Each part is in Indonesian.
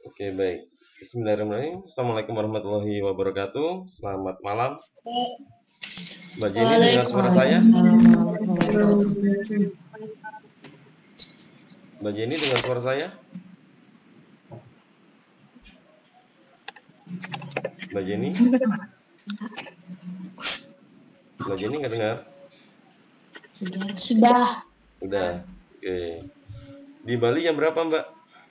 Oke, baik. Bismillahirrahmanirrahim. Assalamualaikum warahmatullahi wabarakatuh. Selamat malam. Mbak Jenny dengar suara saya? Mbak Jenny dengar suara saya? Mbak Jenny? Mbak Jenny nggak dengar? Sudah. Udah. Oke. Di Bali jam berapa, Mbak?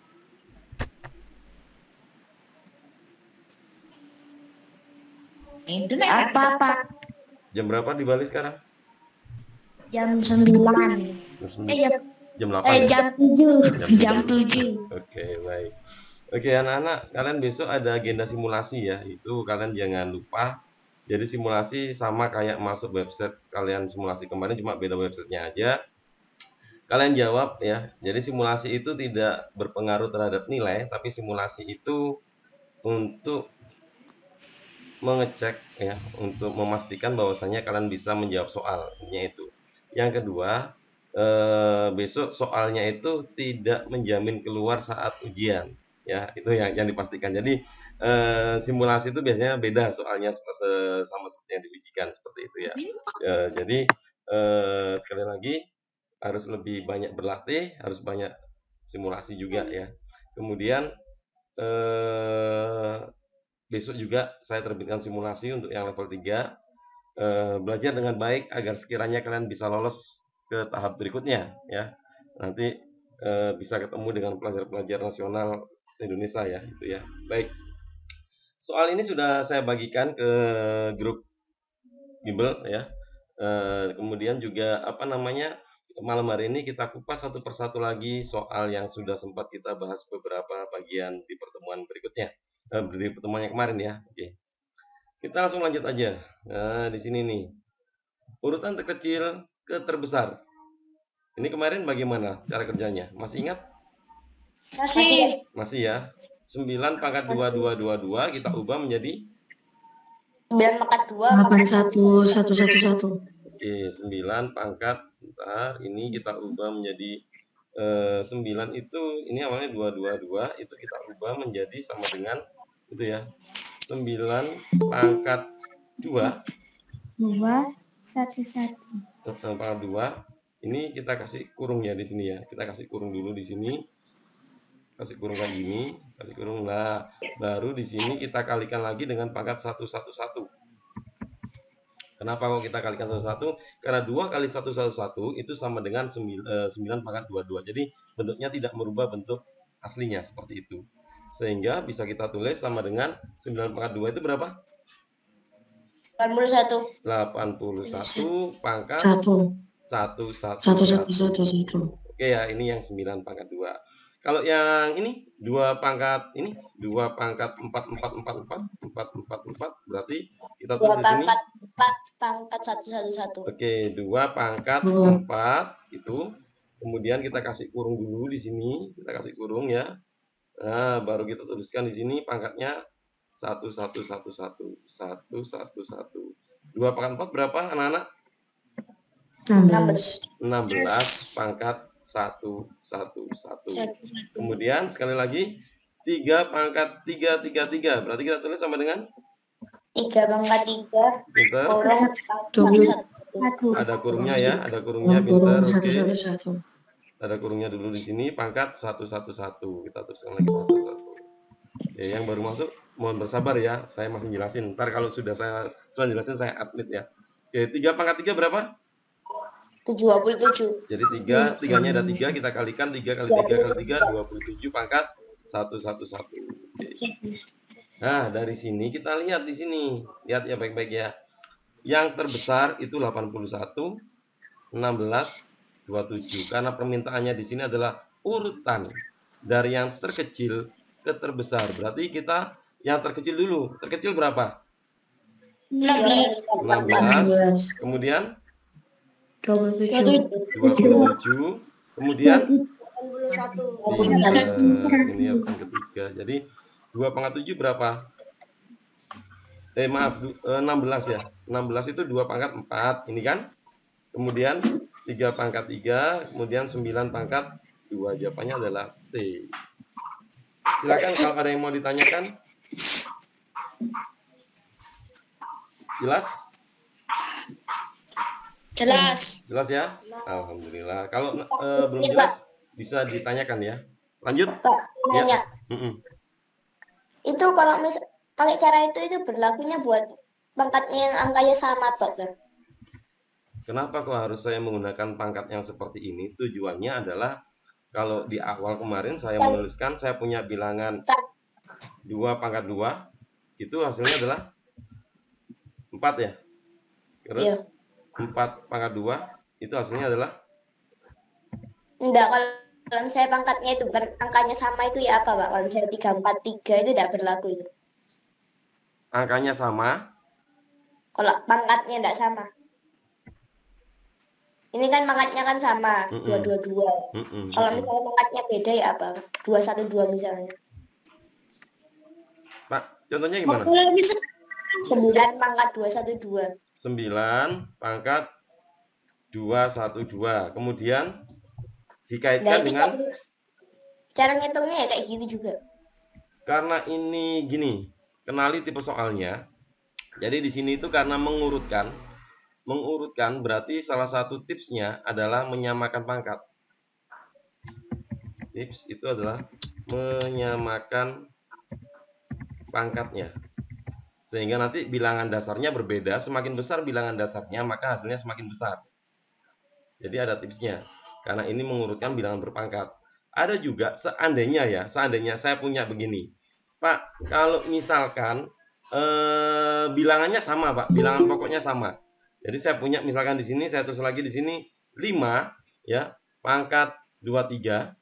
Apa-apa? Jam berapa di Bali sekarang? Jam 9. Jam 8 ya? Jam 7. Jam Jam 7. Oke, baik. Oke, anak-anak, kalian besok ada agenda simulasi ya. Itu kalian jangan lupa. Jadi simulasi sama kayak masuk website kalian simulasi kemarin, cuma beda websitenya aja. Kalian jawab ya. Jadi simulasi itu tidak berpengaruh terhadap nilai, tapi simulasi itu untuk mengecek ya, untuk memastikan bahwasanya kalian bisa menjawab soalnya itu. Yang kedua, besok soalnya itu tidak menjamin keluar saat ujian ya, itu yang dipastikan. Jadi simulasi itu biasanya beda soalnya sama seperti yang diujikan seperti itu ya. Jadi sekali lagi harus lebih banyak berlatih, harus banyak simulasi juga ya. Kemudian besok juga saya terbitkan simulasi untuk yang level 3. Belajar dengan baik agar sekiranya kalian bisa lolos ke tahap berikutnya ya. Nanti bisa ketemu dengan pelajar-pelajar nasional se-Indonesia ya, itu ya. Baik. Soal ini sudah saya bagikan ke grup bimbel ya. Kemudian juga apa namanya, malam hari ini kita kupas satu persatu lagi soal yang sudah sempat kita bahas beberapa bagian di pertemuan berikutnya. Di pertemuan yang kemarin ya. Oke. Kita langsung lanjut aja. Nah, di sini nih. Urutan terkecil ke terbesar. Ini kemarin bagaimana cara kerjanya? Masih ingat? Masih. Masih ya. 9 pangkat 2222 kita ubah menjadi 9 pangkat 2. 81111. Oke, 9 pangkat, bentar, ini kita ubah menjadi 9 itu, ini awalnya 222, itu kita ubah menjadi sama dengan itu ya. 9 pangkat 2 11. pangkat 2 ini kita kasih kurung ya di sini ya. Kita kasih kurung dulu di sini. Kasih kurung kayak gini, kasih kurung. Nah, baru di sini kita kalikan lagi dengan pangkat 111. Kenapa kok kita kalikan 111? Karena 2 kali 111 itu sama dengan 9 pangkat 22. Jadi bentuknya tidak merubah bentuk aslinya seperti itu. Sehingga bisa kita tulis sama dengan 9 pangkat 2 itu berapa? 81. 81 pangkat 111. Oke ya, ini yang 9 pangkat 2. Kalau yang ini 2 pangkat 4 pangkat 4 berarti kita 2 tulis di sini. pangkat 4 pangkat 111. Oke, 2 pangkat 4 itu. Kemudian kita kasih kurung dulu di sini, kita kasih kurung ya. Nah, baru kita tuliskan di sini pangkatnya 1111. 2 pangkat 4 berapa anak-anak? 16. 16 pangkat 111. Kemudian sekali lagi 3 pangkat 3. Berarti kita tulis sama dengan 3 pangkat 3 pinter. kurung Ada kurungnya ya, ada kurungnya pinter. Oke. Ada kurungnya dulu di sini pangkat 111. Kita tuliskan lagi pangkat 111. Oke, yang baru masuk mohon bersabar ya, saya masih jelasin. Ntar kalau sudah jelasin saya update ya. Oke, 3 pangkat 3 berapa? 27. Jadi 3-nya ada 3, kita kalikan 3 kali 3 kali 3, 27 pangkat 111. Oke. Nah, dari sini kita lihat di sini. Lihat ya baik-baik ya. Yang terbesar itu 81, 16, 27. Karena permintaannya di sini adalah urutan dari yang terkecil ke terbesar. Berarti kita yang terkecil dulu. Terkecil berapa? 16. Kemudian 27. Kemudian 81. ini yang ketiga. Jadi 2 pangkat 7 berapa? Maaf, 16 ya. 16 itu 2 pangkat 4. Ini kan. Kemudian 3 pangkat 3. Kemudian 9 pangkat 2. Jawabannya adalah C. Silakan kalau ada yang mau ditanyakan. Jelas? Jelas ya? Alhamdulillah. Kalau belum Ini, jelas bisa ditanyakan ya. Lanjut. Pak, Ya. nanya. Mm-mm. Itu kalau pakai cara itu berlakunya buat pangkatnya yang angkanya sama toh kan? Kenapa kok harus saya menggunakan pangkat yang seperti ini? Tujuannya adalah kalau di awal kemarin saya menuliskan saya punya bilangan 2 pangkat 2, itu hasilnya adalah 4 ya. Terus Iya. 4 pangkat 2 itu hasilnya adalah Enggak, kalau misalnya pangkatnya itu bukan angkanya sama itu ya apa Pak? Kalau misalnya 3, 4, 3 itu tidak berlaku itu. angkanya sama. Kalau pangkatnya tidak sama. Ini kan pangkatnya kan sama, 222. Kalau misalnya pangkatnya beda ya apa? 212 misalnya. Pak, contohnya gimana? 9 pangkat 212. 9 pangkat 212. Kemudian Nah, dikaitkan itu dengan cara ngitungnya ya kayak gitu juga. karena ini gini, kenali tipe soalnya. Jadi di sini itu karena mengurutkan berarti salah satu tipsnya adalah menyamakan pangkat. Tips itu adalah menyamakan pangkatnya. Sehingga nanti bilangan dasarnya berbeda, semakin besar bilangan dasarnya maka hasilnya semakin besar. Jadi ada tipsnya. Karena ini mengurutkan bilangan berpangkat. Ada juga seandainya saya punya begini. Pak, kalau misalkan bilangannya sama, Pak, bilangan pokoknya sama. Jadi saya punya misalkan di sini saya tulis lagi di sini 5 ya, pangkat 23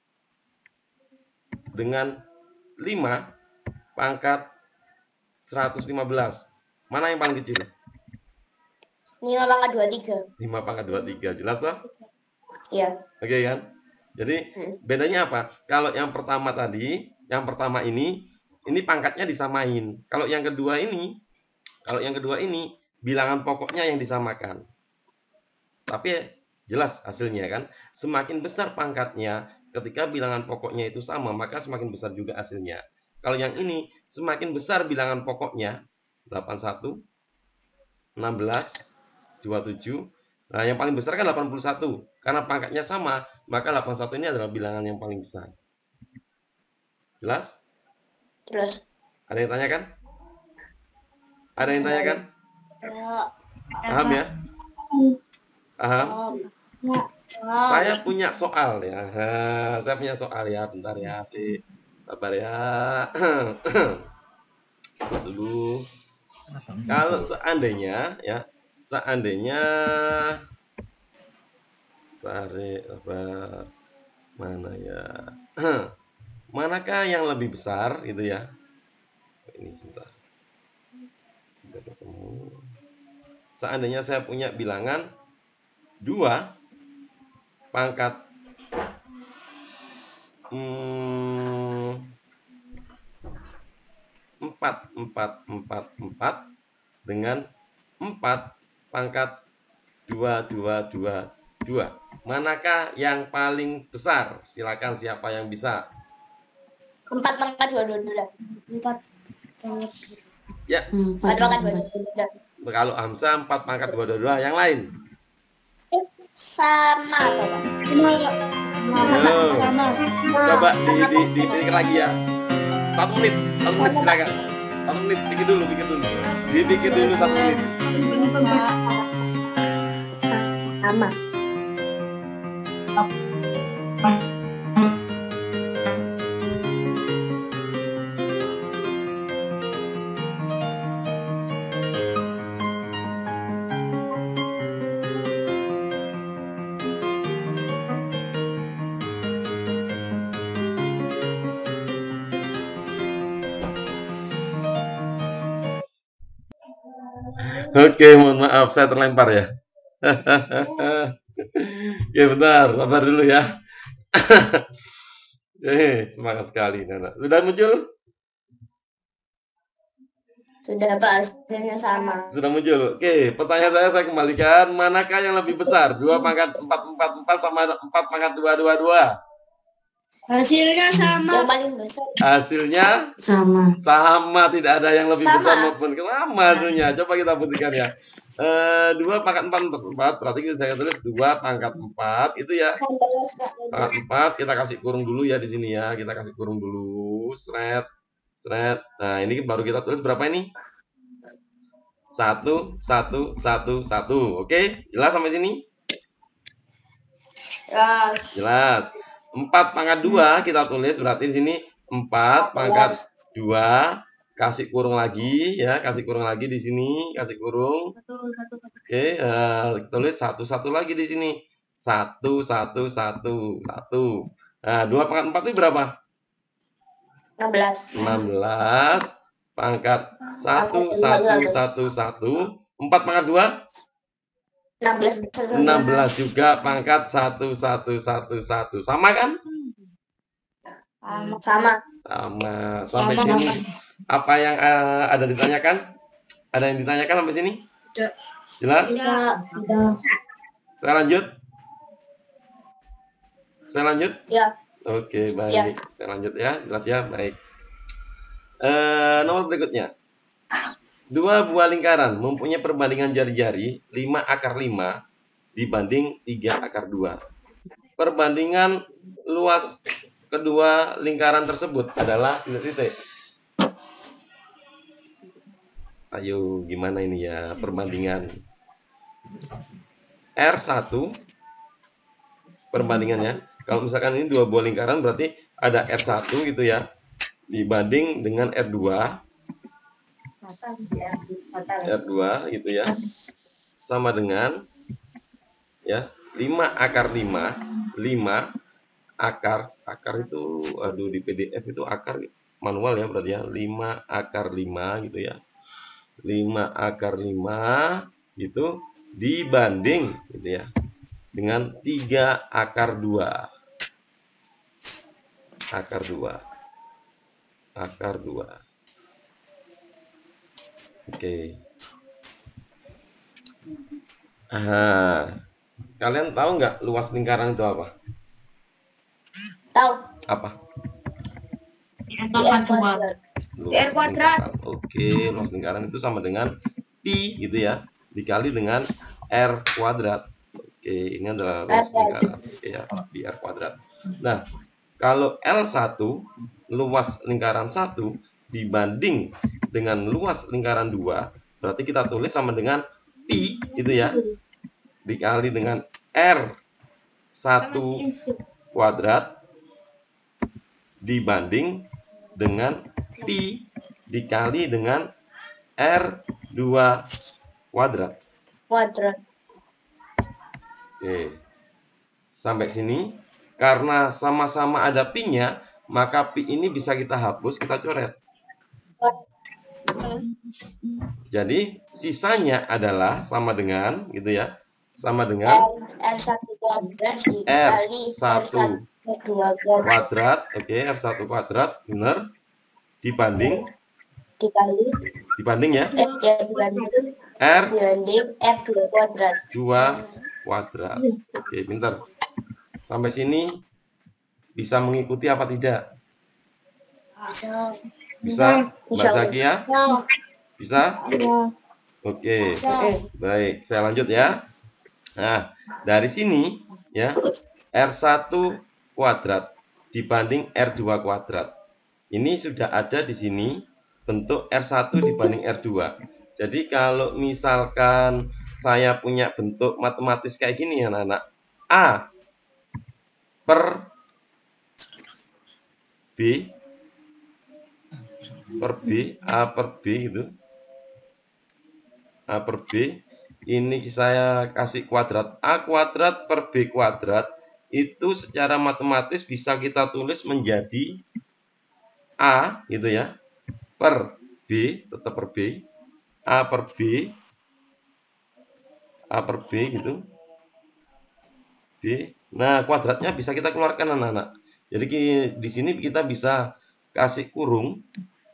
dengan 5 pangkat 115. Mana yang paling kecil? 5 pangkat 23. 5 pangkat 23. Jelas, Pak? Iya. Oke kan? Jadi bedanya apa? Kalau yang pertama tadi, yang pertama ini pangkatnya disamain. Kalau yang kedua ini bilangan pokoknya yang disamakan. Tapi jelas hasilnya kan, semakin besar pangkatnya ketika bilangan pokoknya itu sama, maka semakin besar juga hasilnya. Kalau yang ini semakin besar bilangan pokoknya 81, 16, 27. Nah, yang paling besar kan 81. Karena pangkatnya sama, maka 81 ini adalah bilangan yang paling besar. Jelas? Terus. Ada yang tanyakan? Ada yang tanyakan? Paham ya? Paham? Saya punya soal ya. Saya punya soal ya. Bentar ya, sih. Sabar ya. Dulu. Kalau seandainya ya, tarik apa mana ya? Manakah yang lebih besar gitu ya? Ini sebentar. Seandainya saya punya bilangan 2 pangkat 4 dengan 4 pangkat 2. Manakah yang paling besar? Silakan siapa yang bisa? 4 pangkat 222. 4 pangkat. Ya. 4 pangkat 222. Kalau Hamzah 4 pangkat 222, yang lain? Sama atau Sama. Coba dipikir lagi ya. 1 menit silakan. 1 menit, pikir dulu. Dipikir dulu 1 menit. sama. Oke, mohon maaf saya terlempar ya. Oke, bentar, sabar dulu ya. Semangat sekali, Nana. Sudah muncul? Sudah Pak, hasilnya sama. Sudah muncul. Oke, pertanyaan saya kembalikan. Manakah yang lebih besar? 2 pangkat 4 sama 4 pangkat 2. Hasilnya sama. Yang paling besar. Hasilnya Sama. sama, tidak ada yang lebih Sama. besar maupun sama hasilnya. Coba kita buktikan ya. 2 pangkat 4, berarti saya tulis 2 pangkat 4 itu ya. Pangkat 4 kita kasih kurung dulu ya di sini ya. Kita kasih kurung dulu. Seret. Nah, ini baru kita tulis berapa ini? 1 1 1 1. Oke, jelas sampai sini? Jelas. 4 pangkat 2 kita tulis berarti di sini 4 pangkat 2 kasih kurung lagi ya, kasih kurung lagi di sini, kasih kurung. Oke, tulis 1 1 lagi di sini. 1 1 1 1. Nah, 2 pangkat 4 itu berapa? 16. 16 pangkat 1 1 1 1. 4 pangkat 2 16 juga pangkat 1 1 1 1. Sama kan? Sama. Sama. Sampai sini apa yang ada ditanyakan? Ada yang ditanyakan sampai sini? Jelas? Saya lanjut? Saya lanjut? Ya. Oke, baik. Ya. Saya lanjut ya. Jelas ya? Baik. Nomor berikutnya. 2 buah lingkaran mempunyai perbandingan jari-jari 5 akar 5 dibanding 3 akar 2. Perbandingan luas kedua lingkaran tersebut adalah titik-titik. Ayo, gimana ini ya perbandingan? R1 perbandingannya. Kalau misalkan ini 2 buah lingkaran berarti ada R1 gitu ya. Dibanding dengan R2 gitu ya, sama dengan ya 5 akar 5 akar itu aduh di PDF itu akar manual ya berarti ya 5 akar 5 gitu ya, 5 akar 5 gitu dibanding gitu ya dengan 3 akar 2 akar 2. Oke. Kalian tahu nggak luas lingkaran itu apa? Tahu. Apa? R kuadrat. Luas lingkaran. Oke, luas lingkaran itu sama dengan pi gitu ya, dikali dengan R kuadrat. Oke, ini adalah luas lingkaran. Oke ya, pi R kuadrat. Nah, kalau L1 luas lingkaran 1 dibanding dengan luas lingkaran 2, berarti kita tulis sama dengan pi gitu ya, dikali dengan R1 kuadrat dibanding dengan pi dikali dengan R2 kuadrat. Oke. Sampai sini, karena sama-sama ada pi-nya, maka pi ini bisa kita hapus, kita coret. Jadi sisanya adalah sama dengan gitu ya, sama dengan R1 kuadrat dikali R1 kuadrat, oke, R1 kuadrat, benar, dibanding ya, dibanding R2 kuadrat. 2 kuadrat. Oke, pintar. Sampai sini bisa mengikuti apa tidak? Bisa? Mbak Zakia? Bisa? Oke, baik. Saya lanjut ya. Nah, dari sini ya, R1 kuadrat dibanding R2 kuadrat. Ini sudah ada di sini bentuk R1 dibanding R2. Jadi kalau misalkan saya punya bentuk matematis kayak gini ya anak-anak. A per B per B, A per B gitu. A per B, ini saya kasih kuadrat. A kuadrat per B kuadrat, itu secara matematis bisa kita tulis menjadi A gitu ya, per B, tetap per B, A per B, A per B gitu. B. Nah, kuadratnya bisa kita keluarkan anak-anak. Jadi di sini kita bisa kasih kurung,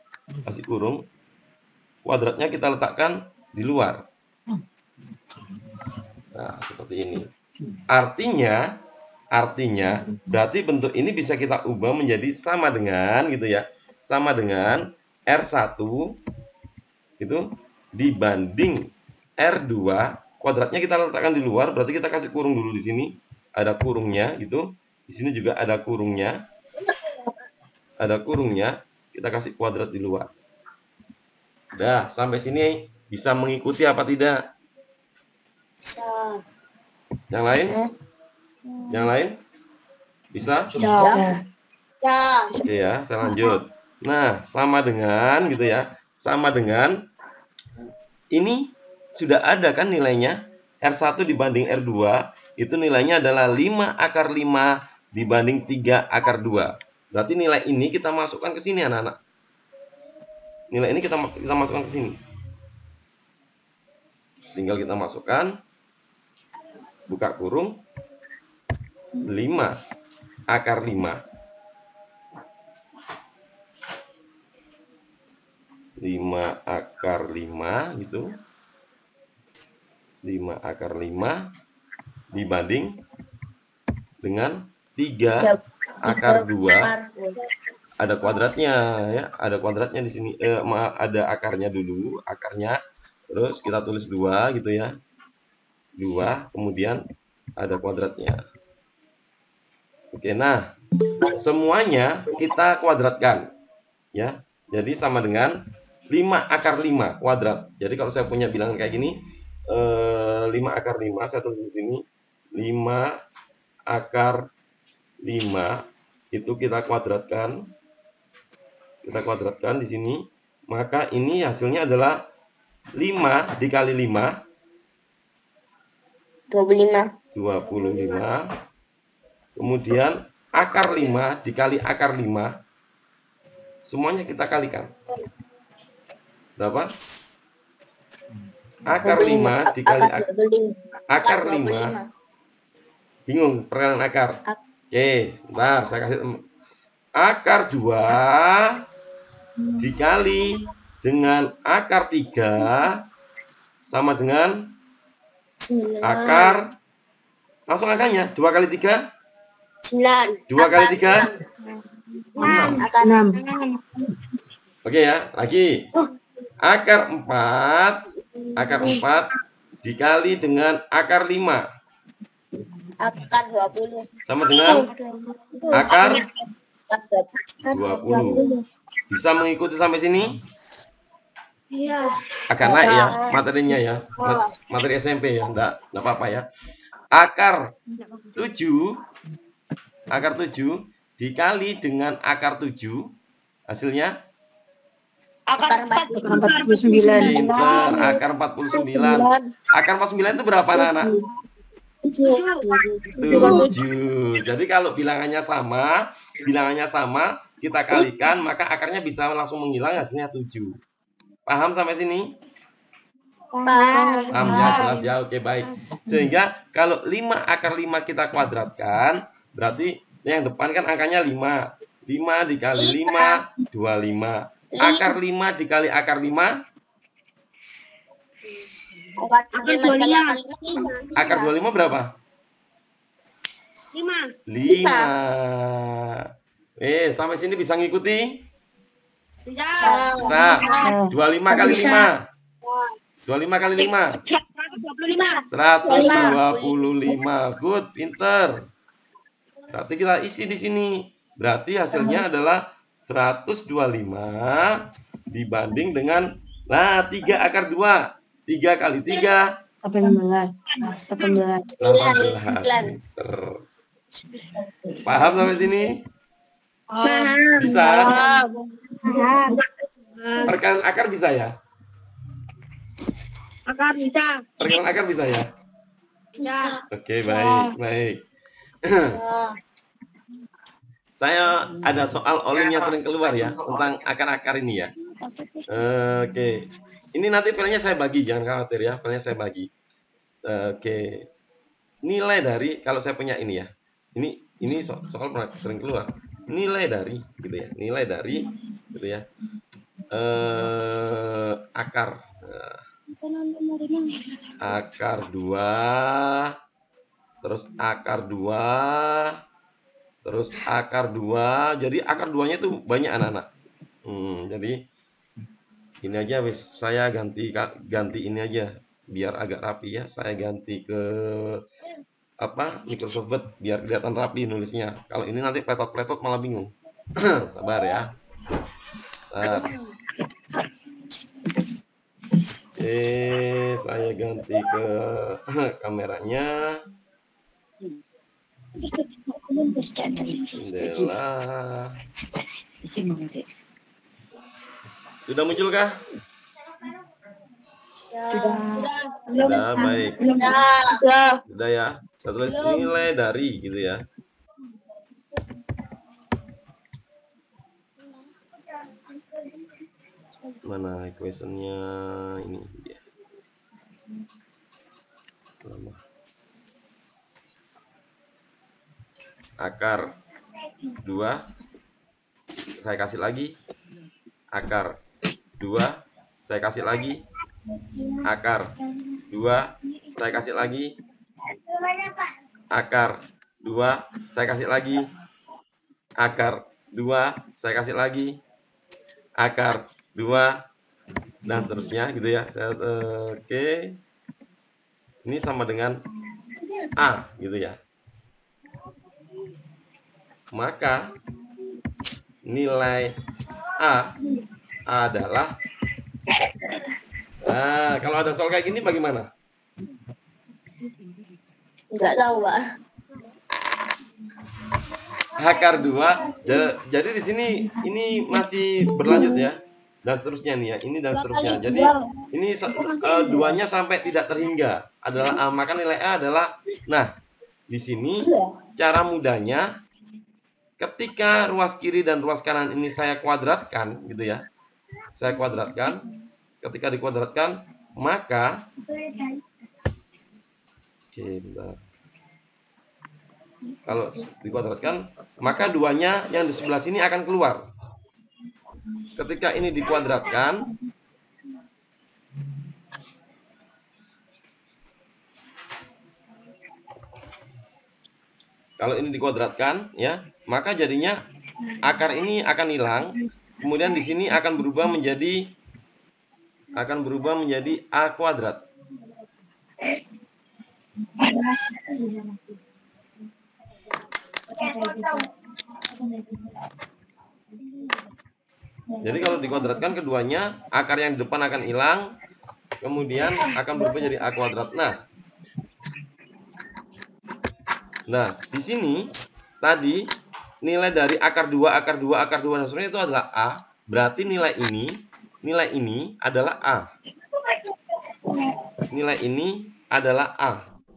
kuadratnya kita letakkan di luar. Nah, seperti ini. Artinya Artinya, berarti bentuk ini bisa kita ubah menjadi sama dengan gitu ya. Sama dengan R1 itu dibanding R2, kuadratnya kita letakkan di luar, berarti kita kasih kurung dulu di sini. Ada kurungnya gitu. Di sini juga ada kurungnya. Ada kurungnya, kita kasih kuadrat di luar. Udah, sampai sini bisa mengikuti apa tidak? Bisa. Yang lain? Yang lain? Bisa? Ya. Ya. Oke ya, saya lanjut. Nah, sama dengan gitu ya. Sama dengan ini sudah ada kan nilainya? R1 dibanding R2 itu nilainya adalah 5 akar 5 dibanding 3 akar 2. Berarti nilai ini kita masukkan ke sini anak-anak. Nilai ini kita masukkan ke sini. Tinggal kita masukkan, buka kurung, 5 akar 5. 5 akar 5 gitu. 5 akar 5 dibanding dengan 3 akar 2. Ada kuadratnya ya, ada kuadratnya di sini. Ada akarnya dulu, akarnya. Terus kita tulis 2 gitu ya. 2, kemudian ada kuadratnya. Oke, nah semuanya kita kuadratkan ya. Jadi sama dengan 5 akar 5 kuadrat. Jadi kalau saya punya bilangan kayak gini, 5 akar 5, saya tulis di sini 5 akar 5 itu kita kuadratkan. Kita kuadratkan di sini, maka ini hasilnya adalah 5 dikali 5 25. Kemudian akar 5 dikali akar 5 semuanya kita kalikan. Berapa? Akar 5 dikali akar 5. Bingung perkalian akar? Oke, sebentar saya kasih akar 2 dikali dengan akar 3 sama dengan akar, langsung akarnya 2 kali 3 9. 2 kali 3 6. Oke ya, lagi akar 4 dikali dengan akar 5 Akar 20. sama dengan akar 20. Bisa mengikuti sampai sini? Iya. Agak naik ya materinya ya. Materi SMP ya, enggak apa-apa ya. Akar 7 dikali dengan akar 7 hasilnya Akar 49. pinter, akar 49. Akar 49 itu berapa anak-anak? 7. Jadi kalau bilangannya sama, kita kalikan, maka akarnya bisa langsung menghilang, hasilnya 7. Paham sampai sini? Paham ya, jelas ya. Oke, baik. Sehingga kalau 5 akar 5 kita kuadratkan, berarti yang depan kan angkanya 5. 5 dikali 5, 25. Akar 5 dikali akar 5, akar 25 berapa? 5. 5. Sampai sini bisa ngikuti? Bisa. Bisa. 25 kali 5. 25 kali 5. 125. 125. Good, pinter. Berarti kita isi di sini. Berarti hasilnya adalah 125 dibanding dengan 3 akar 2. 3 kali 3 18. 18. Pinter. Paham sampai sini? Bisa? Perkalian akar bisa ya? Akar bisa. Perkalian akar bisa ya? Bisa. Oke, baik. Saya ada soal olingnya sering keluar ya tentang akar-akar ini ya. Oke. Ini nanti filenya saya bagi, jangan khawatir ya, filenya saya bagi. Oke. Nilai dari, kalau saya punya ini ya. Ini soal pernah sering keluar. Nilai dari gitu ya. Nilai dari gitu ya. Akar. Akar 2 terus akar 2, terus akar 2. Jadi akar 2-nya itu banyak anak-anak. Jadi ini aja wis, saya ganti ini aja biar agak rapi ya. Saya ganti ke Microsoft Word biar kelihatan rapi nulisnya. Kalau ini nanti pletot-pletot malah bingung. Sabar ya. Nah. Oke, saya ganti ke kameranya. Jendela. Sudah muncul kah? Sudah, baik. Sudah ya. Saya tulis nilai dari gitu ya. Mana equationnya? Ini dia. Akar 2 saya kasih lagi, akar 2 saya kasih lagi, akar 2 saya kasih lagi, akar 2 saya kasih lagi, akar 2 saya kasih lagi, akar 2, dan seterusnya gitu ya. Oke. Ini sama dengan A gitu ya. Maka nilai A adalah, kalau ada soal kayak gini bagaimana? Enggak tahu, Pak. Akar 2. Jadi di sini ini masih berlanjut ya. Dan seterusnya nih ya. Ini dan seterusnya. Jadi ini 2-nya sampai tidak terhingga adalah A. Maka nilai A adalah, nah, di sini cara mudahnya ketika ruas kiri dan ruas kanan ini saya kuadratkan gitu ya. Saya kuadratkan. Ketika dikuadratkan, maka kalau dikuadratkan, maka 2-nya yang di sebelah sini akan keluar. Ketika ini dikuadratkan, kalau ini dikuadratkan ya, maka jadinya akar ini akan hilang. Kemudian di sini akan berubah menjadi A kuadrat. Jadi kalau dikuadratkan keduanya, akar yang di depan akan hilang, kemudian akan berubah jadi A kuadrat. Nah, di sini tadi nilai dari akar 2, akar 2, akar 2 dan seterusnya itu adalah A. Berarti nilai ini adalah A. Nilai ini adalah A.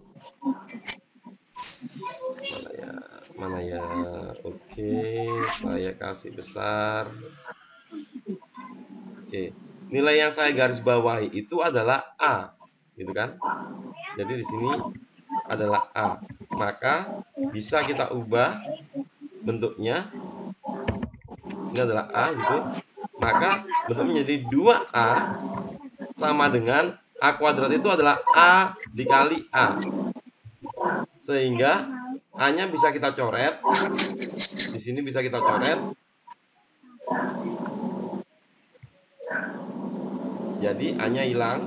Mana ya? Oke, saya kasih besar. Oke, nilai yang saya garis bawahi itu adalah A, gitu kan? Jadi di sini adalah A. Maka bisa kita ubah bentuknya. Ini adalah A gitu. Maka bentuknya menjadi 2A sama dengan A kuadrat itu adalah A dikali A. Sehingga A-nya bisa kita coret. Di sini bisa kita coret. Jadi A-nya hilang.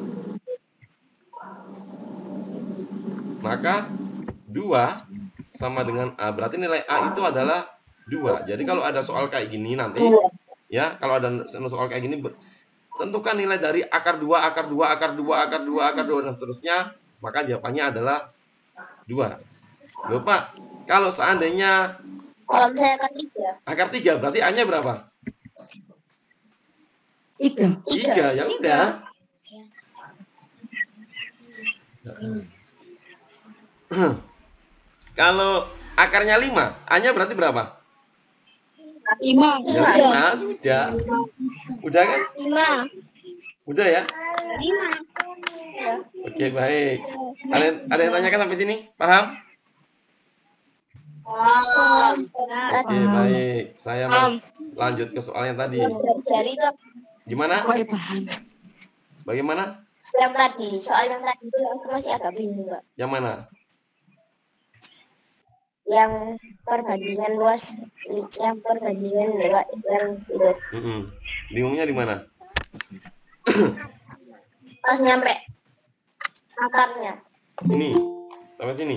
Maka 2 sama dengan A. Berarti nilai A itu adalah 2. Jadi kalau ada soal kayak gini nanti, ya, kalau ada soal kayak gini, tentukan nilai dari akar 2, akar 2, akar 2, akar 2, akar 2, dan seterusnya, maka jawabannya adalah 2. Loh Pak, kalau seandainya Kalau saya akar 3. Akar 3, berarti A-nya berapa? 3, ya udah. Kalau akarnya 5, A-nya berarti berapa? 5. Ya 5, sudah. Udah kan? 5. Udah ya? 5. Oke, baik. Ada yang tanyakan sampai sini? Paham? Oke, baik. Saya lanjut ke soal yang tadi. Jari itu Gimana? Paham. Bagaimana? yang tadi, soal yang tadi itu aku masih agak bingung, Pak. Yang mana? yang perbandingan luas, yang perbandingan Pak, yang itu Bingungnya di mana? pas nyampe akarnya. Ini sampai sini.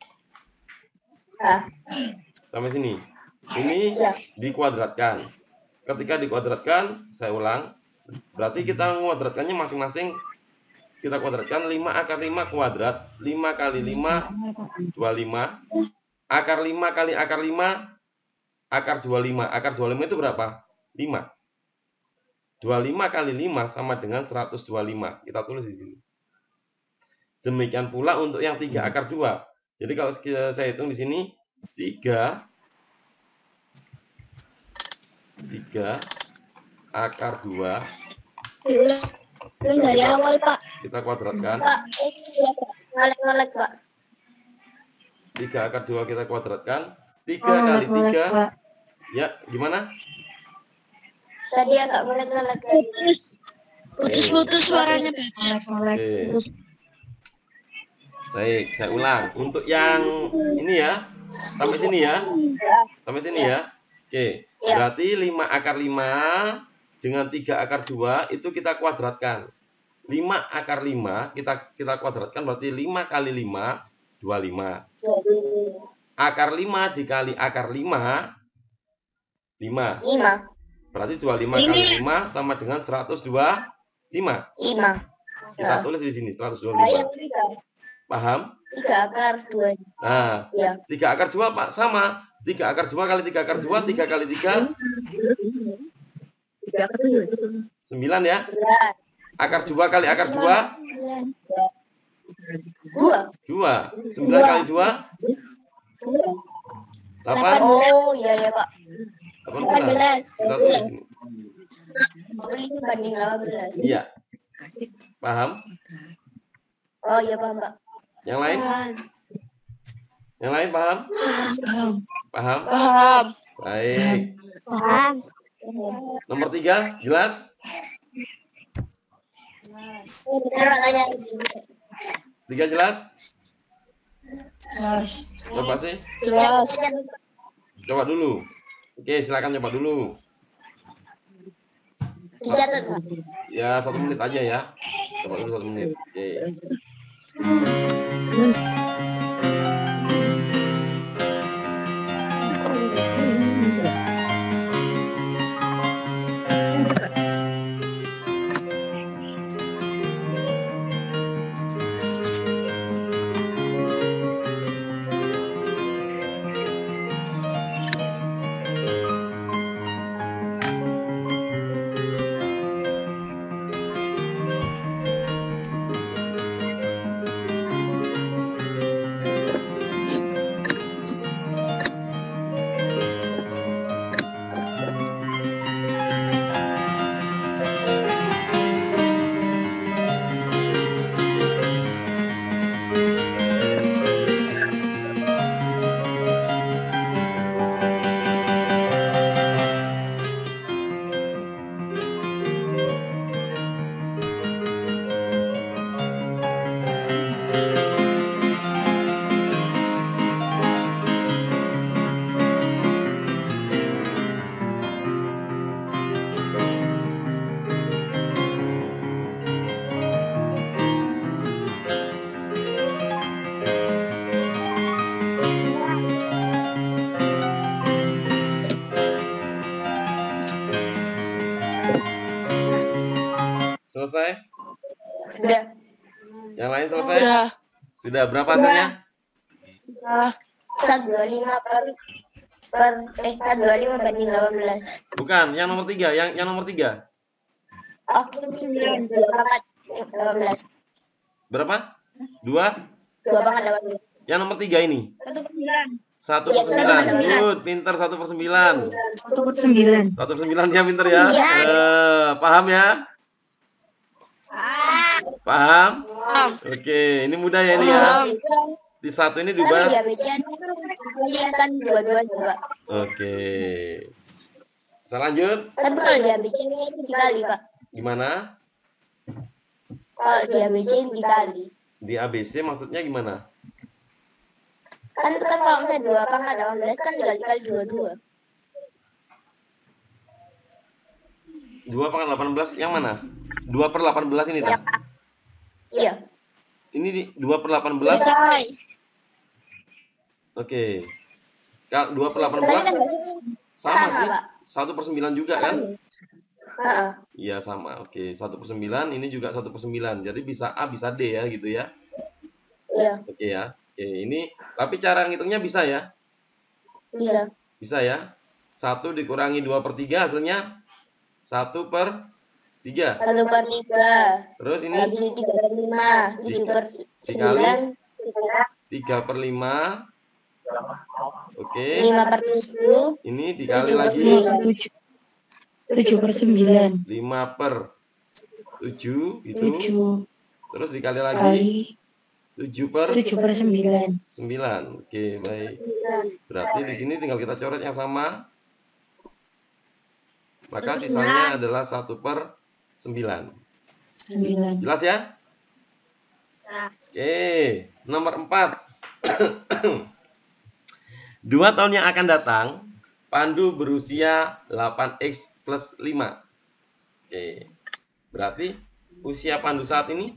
Nah, Sampai sini. Ini ya. dikuadratkan. Ketika dikuadratkan, saya ulang. Berarti kita menguadratkannya masing-masing. Kita kuadratkan 5 akar 5 kuadrat. 5 kali 5, 25. Akar 5 kali akar 5, akar 25. Akar 25 itu berapa? 5. 25 kali 5 sama dengan 125. Kita tulis di sini. Demikian pula untuk yang 3 akar 2. Jadi kalau saya hitung di sini 3 akar 2 Dari awal, Pak. kita kuadratkan. Pak, nolak Pak. 3 akar 2 kita kuadratkan. 3 Oh, kali nolak, 3. Pak. Ya, gimana? Tadi agak nolak. Putus-putus suaranya, Pak. Nolak. Oke. Terus Baik, saya ulang. Untuk yang ini ya, sampai sini ya. Sampai sini ya. Oke. Ya. Berarti 5 akar 5 dengan 3 akar 2 itu kita kuadratkan. 5 akar 5 kita kuadratkan berarti 5 kali 5 25. Akar 5 dikali akar 5 5. 5. Berarti 25 kali 5 sama dengan 125. 5. Kita Ya. tulis di sini 125. Yang 3. Paham? 3 akar 2. Nah, Ya. 3 akar 2 Pak sama. 3 akar 2 kali 3 akar 2, 3 kali 3 9 ya. Akar 2 kali akar 2 2. 2. 9 kali 2 8. Oh, iya ya, Pak. 18. Kita tulis di sini. 25 banding 18. Iya. Paham? Oh, iya Pak, Mbak. Yang lain? Yang lain paham? Paham? Paham. Baik. Paham. Nomor 3, jelas? Benar Pak tanya. 3 jelas? Jelas. Coba sih. Jelas. Coba dulu. Oke, silakan coba dulu. Dicatat, Pak. Ya, 1 menit aja ya. Coba dulu 1 menit. Oke. Selesai? Sudah. Yang lain selesai? Udah. Sudah. Berapa hasilnya? 125 125 banding 18. Bukan, yang nomor 3, yang nomor 3. Oh, 9. 18. Berapa? 2? 2 banget 18. Yang nomor 3 ini. 1 Iya, per 9. 1/9. Good, pinter 1 per 9. 1/9. 1 per 9 dia pinter ya. Iya. Paham ya? Paham? Paham. Oke, ini mudah ya ini ya. Paham. Di 1 ini Tapi dibahas. di ABC kelihatan dua-duanya, Pak. Oke. Saya lanjut. Tapi kalau di ABC itu dikali, Pak. Gimana? Kalau di ABC dikali. Di ABC maksudnya gimana? Kan itu kan kalau misalnya 2 pangkat 18 kan tinggal dikali 22. 2 pangkat 18 yang mana? 2 per 18 ini tak? Iya. Ini 2 per 18. Selesai. Oke. 2 per Tadi kan 18 nggak sih? sama Sama, sih. Pak. 1/9 juga kan? Heeh. Iya sama. Oke, 1/9 ini juga 1/9. Jadi bisa A bisa D ya gitu ya. Iya, Oke ya. Oke, ini tapi cara ngitungnya bisa ya? bisa. Bisa ya. 1 dikurangi 2/3 hasilnya 1/3. 1/3. Terus ini Habis itu 3/5. 7/9. 3/5. Oke. 5/7. Ini dikali lagi 7/9 5/7 itu. 7 Terus dikali lagi kali 7/9. 7/9. Oke, baik. Berarti di sini tinggal kita coret yang sama. Maka sisanya adalah 1/9. 9. Jelas ya? Oke, nomor 4. 2 tahun yang akan datang, Pandu berusia 8x plus 5. Oke, berarti usia Pandu saat ini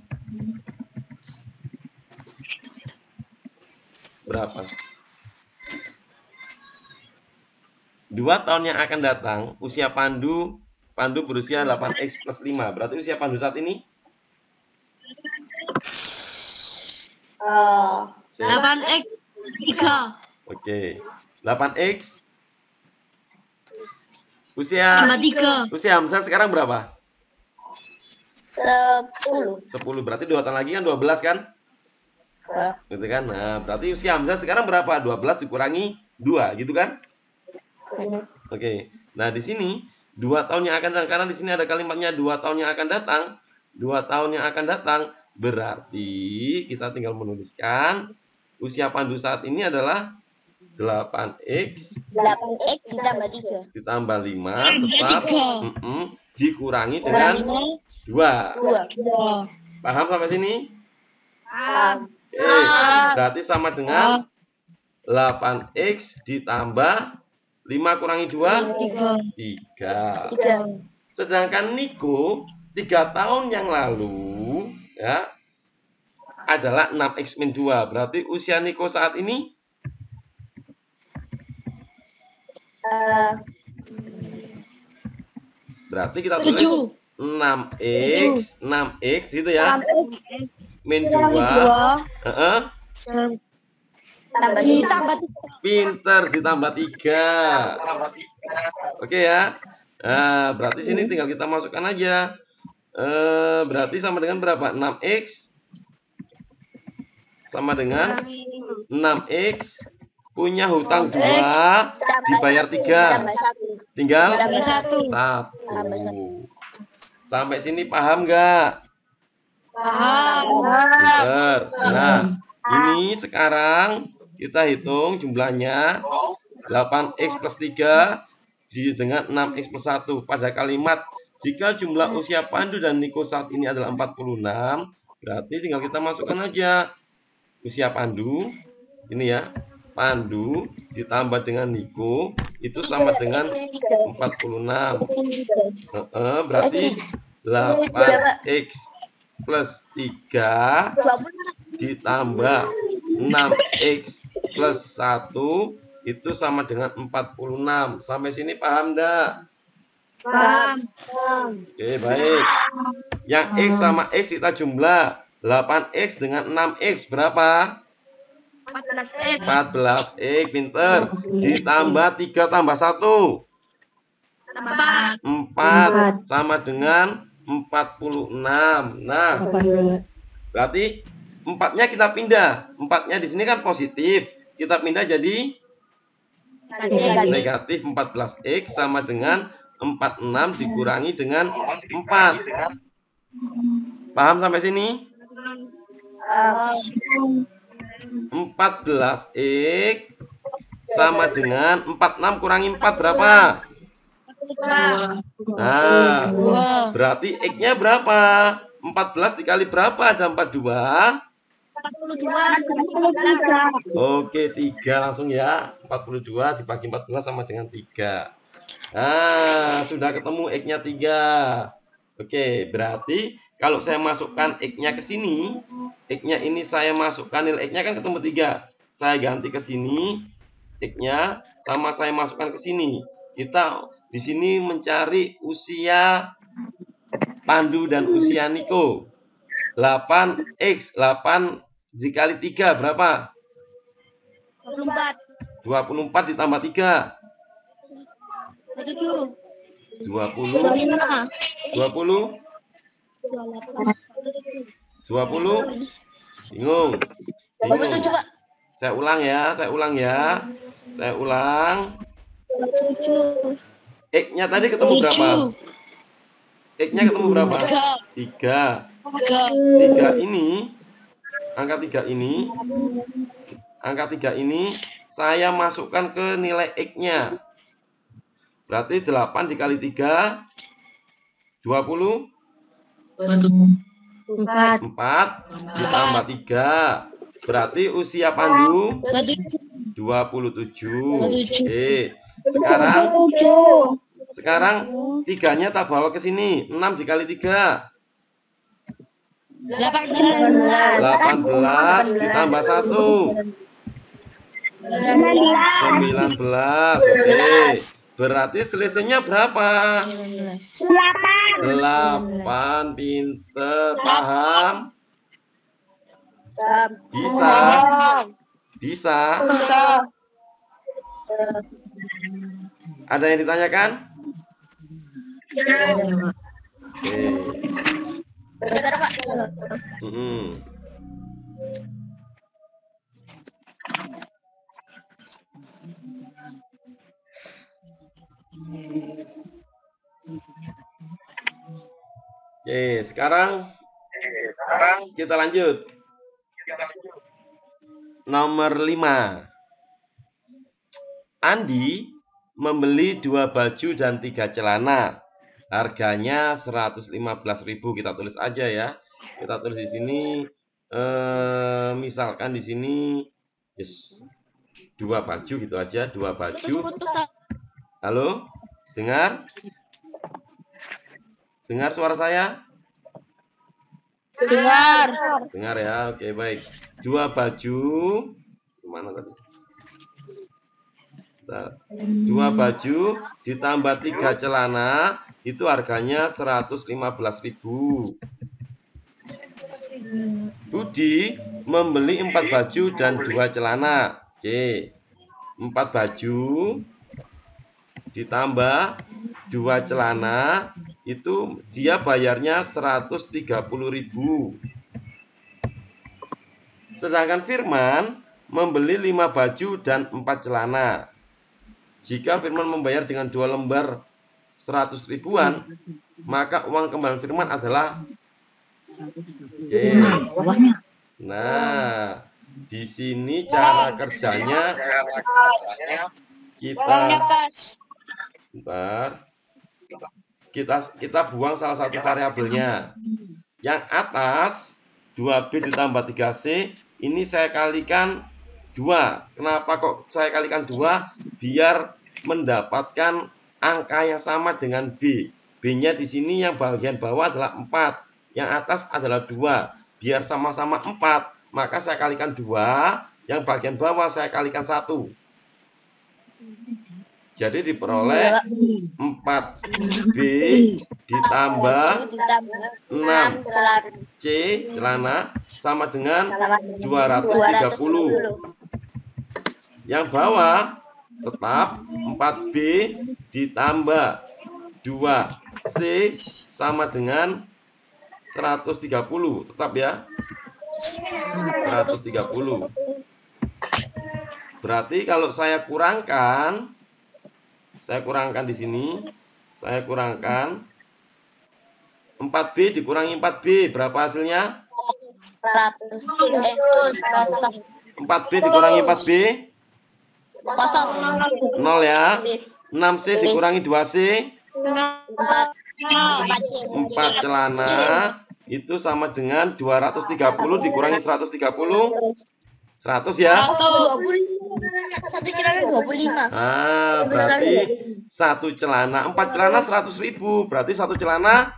berapa? 2 tahun yang akan datang, usia Pandu berusia 8x plus 5. Berarti usia Pandu saat ini? 8x 3 Oke. 8x. Usia tambah 3. Hamzah sekarang berapa? 10. 10. Berarti 2 tahun lagi kan 12 kan? Gitu kan? Nah, berarti usia Hamzah sekarang berapa? 12 dikurangi 2, gitu kan? Oke. Nah, di sini 2 tahun yang akan datang, karena di sini ada kalimatnya 2 tahun yang akan datang. 2 tahun yang akan datang berarti kita tinggal menuliskan usia Pandu saat ini adalah 8x 8x ditambah 5 tetap dikurangi dengan 2. 2. Paham sampai sini? Oke, berarti sama dengan 8x ditambah 5 kurangi 2 3. 3. Sedangkan Niko 3 tahun yang lalu ya adalah 6x min 2. Berarti usia Niko saat ini berarti kita tulis 6x gitu ya. Min 2. Ditambah Pinter ditambah 3. Oke ya. Nah, berarti sini tinggal kita masukkan aja. Berarti sama dengan berapa? 6x sama dengan 6x punya hutang 2 dibayar 3. Tinggal 1. Sampai sini paham nggak? Pinter. Nah, ini sekarang kita hitung jumlahnya 8x plus 3 dengan 6x plus 1 pada kalimat jika jumlah usia Pandu dan Niko saat ini adalah 46, berarti tinggal kita masukkan aja usia Pandu ini ya, Pandu ditambah dengan Niko itu sama dengan 46. Berarti 8x plus 3 ditambah 6x plus 1 itu sama dengan 46. Sampai sini paham enggak? Paham. Oke, baik. Yang X sama X kita jumlah. 8X dengan 6X berapa? 14x 14X, pinter. Ditambah 3 tambah 1. 4 sama dengan 46. Nah, 18. berarti 4-nya kita pindah. 4-nya di sini kan positif. Kita pindah jadi negatif 14x sama dengan 46 dikurangi dengan 4. Paham sampai sini? 14x sama dengan 46 kurangi 4 berapa? Nah, berarti x-nya berapa? 14 dikali berapa? Ada 42. Oke, 3 langsung ya. 42 dibagi 14 sama dengan 3. Nah, sudah ketemu X-nya 3. Oke, berarti kalau saya masukkan X-nya ke sini, X-nya ini saya masukkan nilai X-nya kan ketemu 3. Saya ganti ke sini, X-nya sama saya masukkan ke sini. Kita di sini mencari usia Pandu dan usia Niko. 8X, 8 dikali 3 berapa? 24 ditambah 3. 20. 20. 20. Bingung. Bingung. Saya ulang ya. Saya ulang. X-nya tadi ketemu berapa? X-nya ketemu berapa? 3. 3 ini, angka 3 ini saya masukkan ke nilai X-nya. Berarti 8 dikali 3 20. 4 ditambah 3. Berarti usia Pandu 27. Oke. Sekarang 3-nya tak bawa ke sini. 6 dikali 3 18 ditambah 1 19. Oke. Berarti selisihnya berapa? 8. Pinter, paham? Bisa. Ada yang ditanyakan? Oke. Oke, sekarang kita lanjut. Nomor 5. Andi membeli 2 baju dan 3 celana. Harganya 115.000. Kita tulis aja ya. Kita tulis di sini misalkan di sini 2 baju gitu aja, 2 baju. Halo? Dengar? Dengar suara saya? Dengar ya. Oke, baik. 2 baju. Gimana tadi? 2 baju ditambah 3 celana itu harganya 115.000. Budi membeli 4 baju dan 2 celana. Oke. 4 baju ditambah 2 celana itu dia bayarnya 130.000. Sedangkan Firman membeli 5 baju dan 4 celana. Jika Firman membayar dengan 2 lembar 100 ribuan, maka uang kembalian Firman adalah Nah, di sini cara kerjanya kita buang salah satu variabelnya. Yang atas 2B ditambah 3C ini saya kalikan 2. Kenapa kok saya kalikan 2? Biar mendapatkan angka yang sama dengan B. B-nya di sini yang bagian bawah adalah 4. Yang atas adalah 2. Biar sama-sama 4, maka saya kalikan 2. Yang bagian bawah saya kalikan 1. Jadi diperoleh 4B ditambah 6C celana sama dengan 230. Yang bawah tetap 4B ditambah 2C sama dengan 130. Tetap ya. 130. Berarti kalau saya kurangkan di sini, saya kurangkan 4B dikurangi 4B, berapa hasilnya? 4B dikurangi 4B 0 ya. 6C dikurangi 2C 4 celana itu sama dengan 230 dikurangi 130, 100 ya. 25. Satu celana 25. Nah, berarti satu celana, 4 celana 100.000, berarti satu celana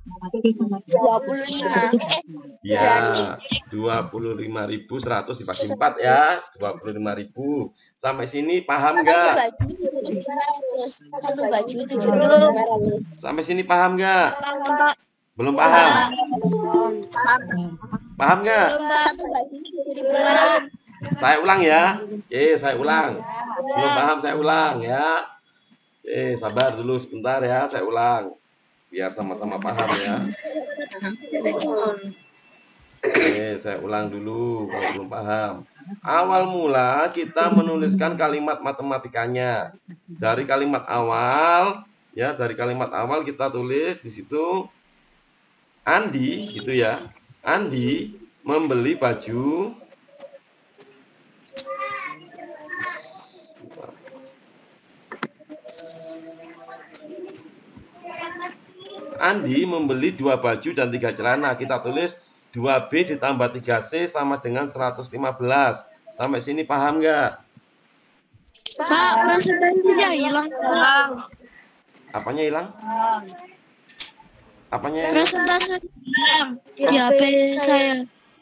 25. ya 25.100 dibagi 4 ya, 25.000. Sampai sini paham nggak? Satu baju itu 700. Sampai sini paham nggak? Belum paham? Paham nggak? Satu baju itu 700. Saya ulang ya. Saya ulang. Belum paham, saya ulang ya. Sabar dulu sebentar ya, saya ulang. Biar sama-sama paham ya. Saya ulang dulu kalau belum paham. Awal mula kita menuliskan kalimat matematikanya. Dari kalimat awal ya, dari kalimat awal kita tulis di situ Andi gitu ya. Andi membeli baju Andi membeli 2 baju dan 3 celana. Kita tulis 2B ditambah 3C sama dengan 115. Sampai sini paham nggak? Pak, presentasinya hilang. Apanya hilang? Apanya hilang? Presentasinya hilang di HP saya.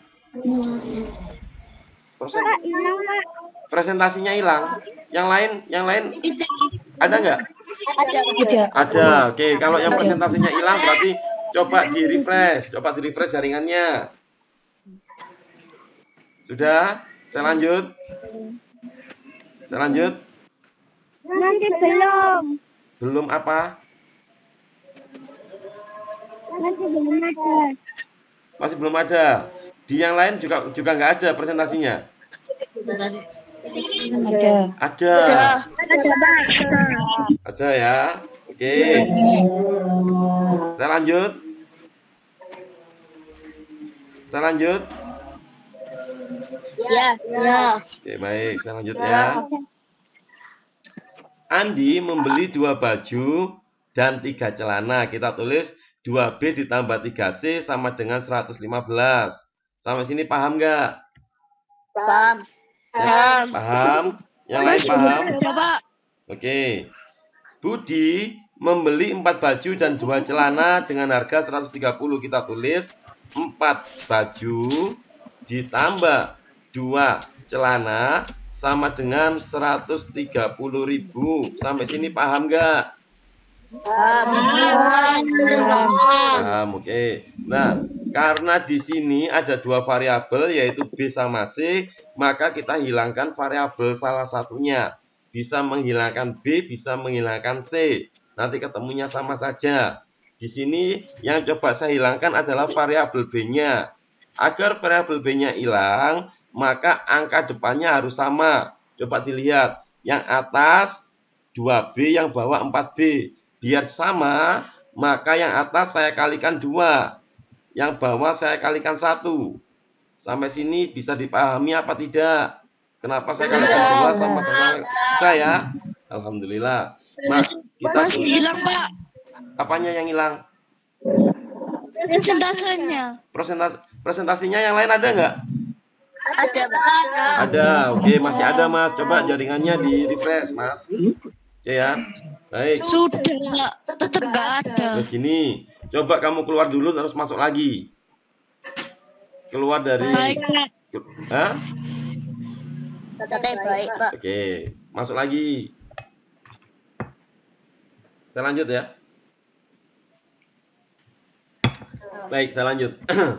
Presentasinya hilang. Yang lain ada nggak? Ada. Oke, kalau yang presentasinya hilang berarti coba di refresh jaringannya. Sudah? Saya lanjut. Masih belum. Belum apa? Masih belum ada. Di yang lain juga nggak ada presentasinya. Ada. Ada ya. Oke. Saya lanjut. Ya. Oke, baik. Saya lanjut ya. Andi membeli 2 baju dan 3 celana. Kita tulis 2B ditambah 3C sama dengan 115. Sampai sini paham nggak? Paham. Paham? Yang lain paham? Coba. Oke. Budi membeli 4 baju dan 2 celana dengan harga 130. Kita tulis 4 baju ditambah 2 celana sama dengan 130.000. Sampai sini paham nggak? Paham, oke. Nah, karena di sini ada 2 variabel yaitu B sama C, maka kita hilangkan variabel salah satunya. Bisa menghilangkan B, bisa menghilangkan C. Nanti ketemunya sama saja. Di sini yang coba saya hilangkan adalah variabel B-nya. Agar variabel B-nya hilang, maka angka depannya harus sama. Coba dilihat, yang atas 2B, yang bawah 4B. Biar sama, maka yang atas saya kalikan 2. Yang bawah saya kalikan 1. Sampai sini bisa dipahami apa tidak? Kenapa saya kalikan 2 sama saya? Alhamdulillah. Nah, kita hilang, Pak. Apanya yang hilang? Presentasinya yang lain ada nggak? Ada. Ada. Oke, masih ada, Mas. Coba jaringannya di refresh, Mas. Oke ya. Baik. Sudah, tetap nggak ada. Terus gini, coba kamu keluar dulu terus masuk lagi. Keluar dari. Baik. Hah? Baik, Pak. Oke, masuk lagi. Saya lanjut ya. Baik, saya lanjut.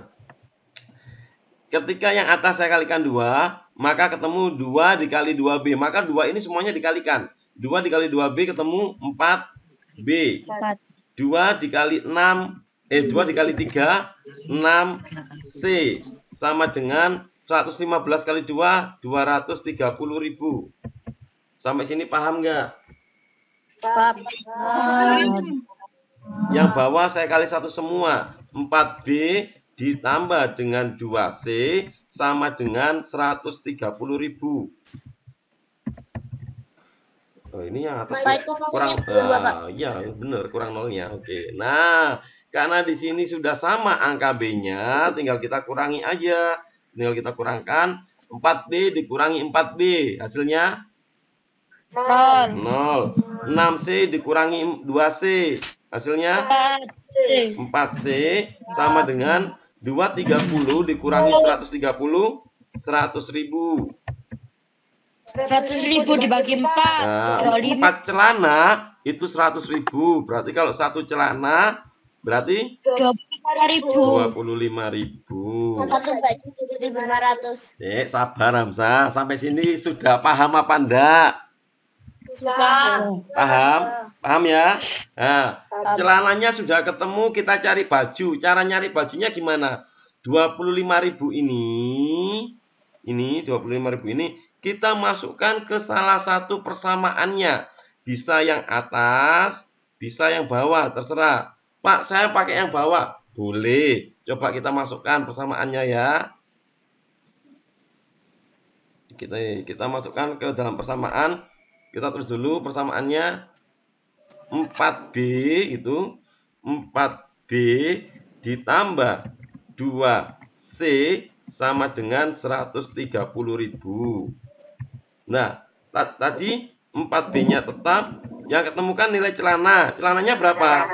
Ketika yang atas saya kalikan 2, maka ketemu 2 dikali 2B. Maka 2 ini semuanya dikalikan. 2 dikali 2B ketemu 4B. 2 dikali 2 dikali 3, 6C. Sama dengan 115 kali 2, 230.000. Sampai sini paham nggak? Paham. Yang bawah saya kali 1 semua. 4B ditambah dengan 2C sama dengan 130.000. Oh, ini yang atas Pak itu kurang, nolnya 2, Pak. iya bener kurang nolnya. Oke. Nah, karena di sini sudah sama angka B-nya, tinggal kita kurangi aja. Tinggal kita kurangkan 4B dikurangi 4B, hasilnya 0. 6C dikurangi 2C, hasilnya 4C sama dengan 230 dikurangi 130, 100.000. 100.000 dibagi 4. Nah, 4 celana itu 100.000. Berarti kalau satu celana berarti 25.000. 25.000. Satu baju 7.500. Sabar Hamzah. Sampai sini sudah paham apa enggak? Paham? Paham ya? Nah, celananya sudah ketemu, kita cari baju. Cara nyari bajunya gimana? 25.000 ini 25.000 ini kita masukkan ke salah satu persamaannya. Bisa yang atas, bisa yang bawah, terserah. Pak, saya pakai yang bawah. Boleh. Coba kita masukkan persamaannya ya. Kita masukkan ke dalam persamaan. Kita tulis dulu persamaannya. 4B itu 4B ditambah 2C sama dengan 130.000. Nah, tadi 4B-nya tetap, yang ketemukan nilai celana. Celananya berapa?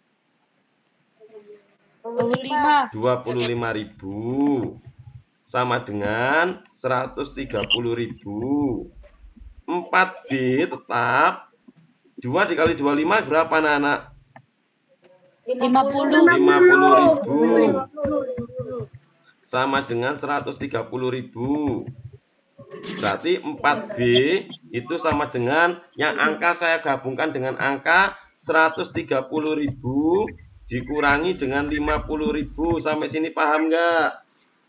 25.000 sama dengan 130.000. 4B tetap, 2 dikali 25 berapa anak? 50.000 sama dengan 130.000. Berarti 4B itu sama dengan yang angka saya gabungkan dengan angka 130.000 dikurangi dengan 50.000. Sampai sini paham nggak?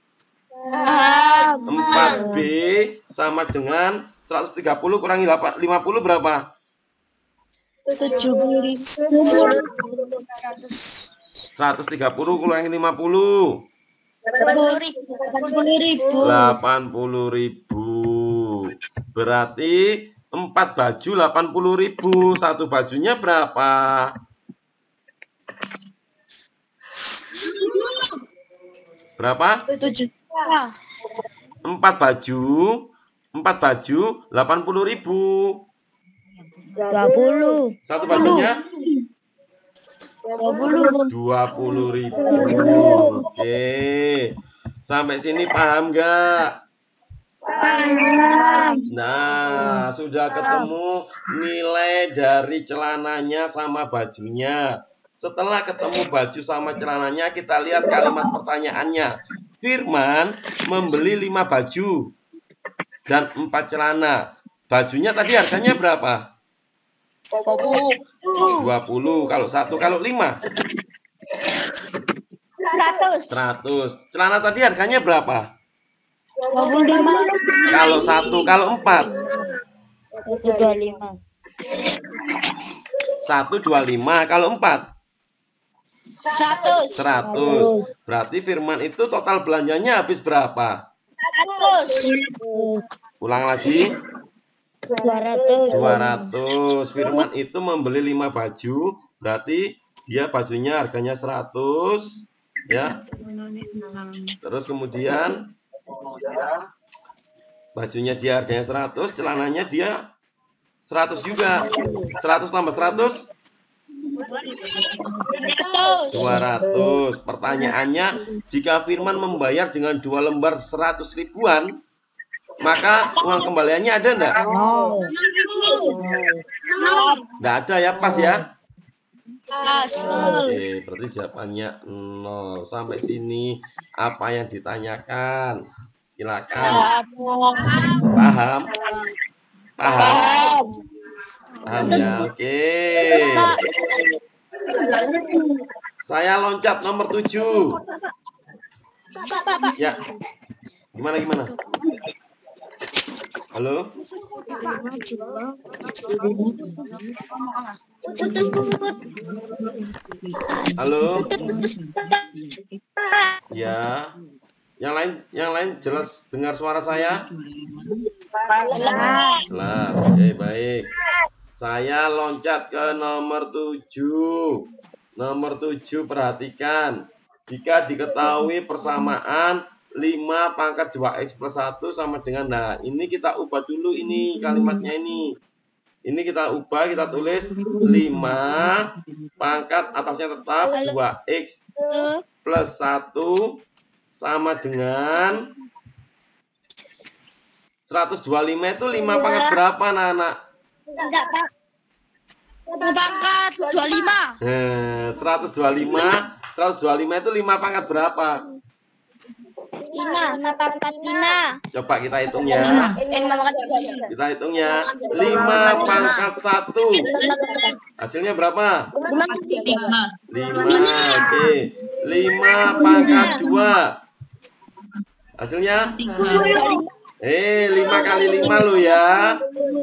4B sama dengan 130 kurangi 50 berapa? 130 kurangi 50. 80.000. 80.000. Berarti 4 baju 80.000. Satu bajunya berapa? Berapa? 7 juta. 4 baju 80.000. 20. Satu bajunya 20. 20.000. Oke. Sampai sini paham nggak? Nah, sudah ketemu nilai dari celananya sama bajunya. Setelah ketemu baju sama celananya, kita lihat kalimat pertanyaannya. Firman membeli 5 baju dan 4 celana. Bajunya tadi harganya berapa? 20. Kalau 1, kalau 5? 100. Celana tadi harganya berapa? 25. Kalau 1, kalau 4? 25. 125. Kalau 4? 100. 100. Berarti Firman itu total belanjanya habis berapa? 100. Ulang lagi. 200. 200. Firman itu membeli 5 baju, berarti dia bajunya harganya 100 ya. Terus kemudian bajunya dia harganya 100, celananya dia 100 juga. 100 tambah 100 200. Pertanyaannya, jika Firman membayar dengan 2 lembar 100 ribuan, maka uang kembaliannya ada enggak? Enggak ada ya, pas ya? Oke, berarti jawabannya 0. Sampai sini apa yang ditanyakan? Silakan. Paham? Paham? Paham ya? Oke. Saya loncat nomor 7. Ya. Gimana? Halo? Halo? Ya. Yang lain jelas dengar suara saya? Jelas. Oke, baik. Saya loncat ke nomor 7. Nomor 7 perhatikan. Jika diketahui persamaan 5 pangkat 2x plus 1 sama dengan, nah ini kita ubah dulu ini kalimatnya ini. Ini kita ubah, kita tulis 5 pangkat atasnya tetap 2x plus 1 sama dengan 125 itu 5 pangkat berapa anak-anak? Enggak, Pak. Pangkat 25. 125 itu 5 pangkat berapa? 5 pangkat 5. Coba kita hitung ya. Kita hitung ya. 5 pangkat 1. Hasilnya berapa? 5. Oke. 5 pangkat 2. Hasilnya? 5 kali 5 lo ya.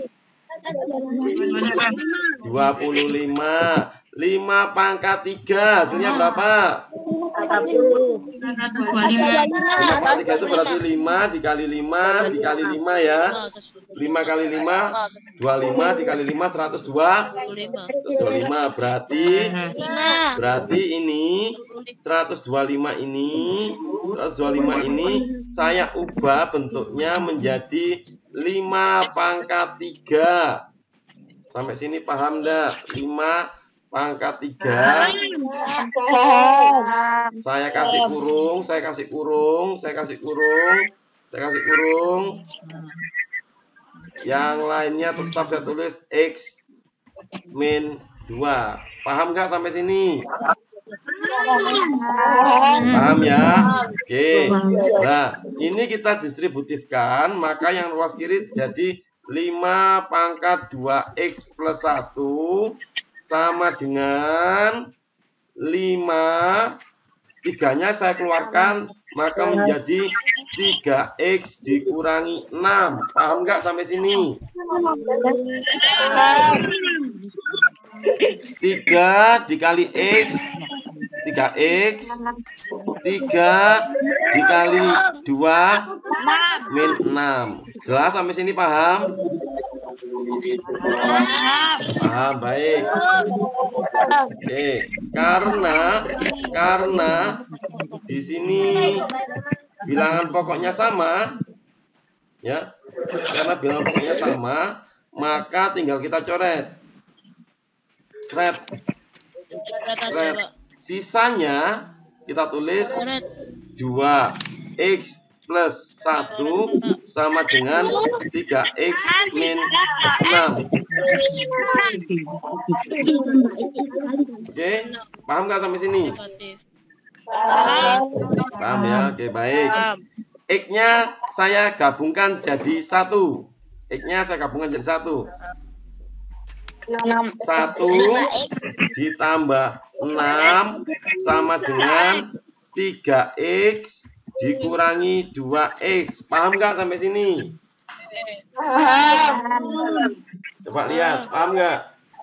25. 5 pangkat 3. Hasilnya berapa? 40. 5 pangkat 3 itu berarti 5 dikali 5 dikali 5 ya. 5 kali 5 25 dikali 5 125 berarti ini 125 ini saya ubah bentuknya menjadi 5 pangkat 3. Sampai sini paham enggak? 5 pangkat 3. Saya kasih kurung. Yang lainnya tetap saya tulis X min 2. Paham nggak sampai sini? Paham ya? Oke. Nah, ini kita distributifkan, maka yang ruas kiri jadi 5 pangkat 2x plus 1 sama dengan 5. 3-nya saya keluarkan, maka menjadi 3x dikurangi 6. Paham nggak sampai sini? 3 dikali x 3x, 3 dikali 2 min 6. Jelas sampai sini paham? Paham, baik. Oke, karena di sini bilangan pokoknya sama ya. Karena bilangan pokoknya sama, maka tinggal kita coret. Seret. Sisanya kita tulis 2x plus 1 sama dengan 3x min 6. Oke, paham nggak sampai sini? Paham ya? Oke, baik. X-nya saya gabungkan jadi 1. X-nya saya gabungkan jadi 1. 1 ditambah 6 sama dengan 3x dikurangi 2x. Paham nggak sampai sini? Coba lihat, paham nggak?